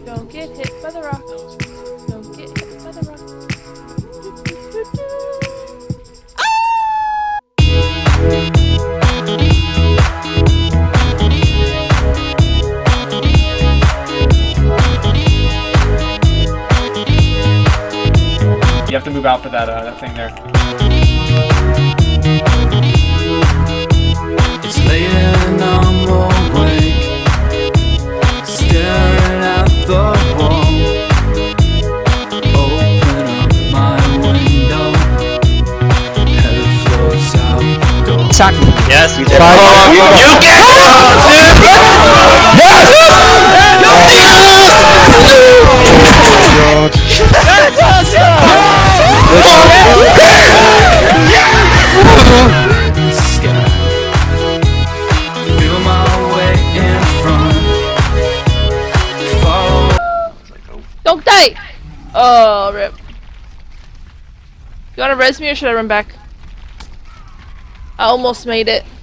Don't get hit by the rock. Don't get hit by the rock. You have to move out for that thing there. It's late and I'm awake, staring at the wall. Open up my window, head floats out the door. Suck. Yes, you did. You get Feel my way in front. Follow. Don't die! Oh, rip. You wanna res me or should I run back? I almost made it.